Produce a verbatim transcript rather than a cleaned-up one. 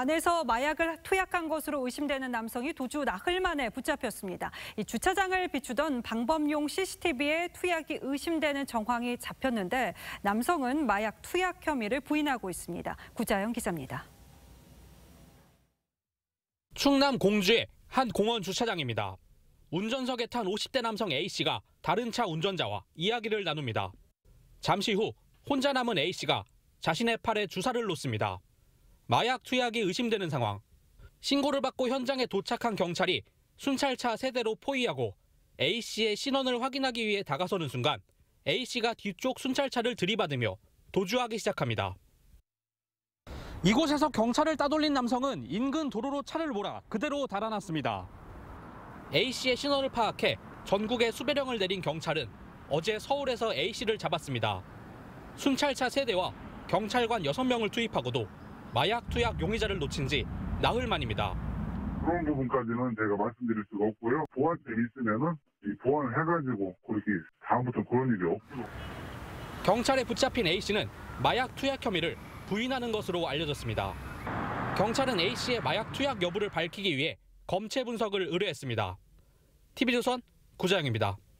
안에서 마약을 투약한 것으로 의심되는 남성이 도주 나흘 만에 붙잡혔습니다. 이 주차장을 비추던 방범용 씨씨티비에 투약이 의심되는 정황이 잡혔는데 남성은 마약 투약 혐의를 부인하고 있습니다. 구자영 기자입니다. 충남 공주의 한 공원 주차장입니다. 운전석에 탄 오십 대 남성 A씨가 다른 차 운전자와 이야기를 나눕니다. 잠시 후 혼자 남은 A씨가 자신의 팔에 주사를 놓습니다. 마약 투약이 의심되는 상황. 신고를 받고 현장에 도착한 경찰이 순찰차 세 대로 포위하고 A씨의 신원을 확인하기 위해 다가서는 순간 A씨가 뒤쪽 순찰차를 들이받으며 도주하기 시작합니다. 이곳에서 경찰을 따돌린 남성은 인근 도로로 차를 몰아 그대로 달아났습니다. A씨의 신원을 파악해 전국에 수배령을 내린 경찰은 어제 서울에서 A씨를 잡았습니다. 순찰차 세 대와 경찰관 여섯 명을 투입하고도 마약 투약 용의자를 놓친 지 나흘 만입니다. 그런 부분까지는 제가 말씀드릴 수가 없고요. 보완점이 있으면은 이 보완을 해가지고 그렇게 다음부터 그런 일이 없도록. 경찰에 붙잡힌 A씨는 마약 투약 혐의를 부인하는 것으로 알려졌습니다. 경찰은 A씨의 마약 투약 여부를 밝히기 위해 검체 분석을 의뢰했습니다. 티비조선 구자영입니다.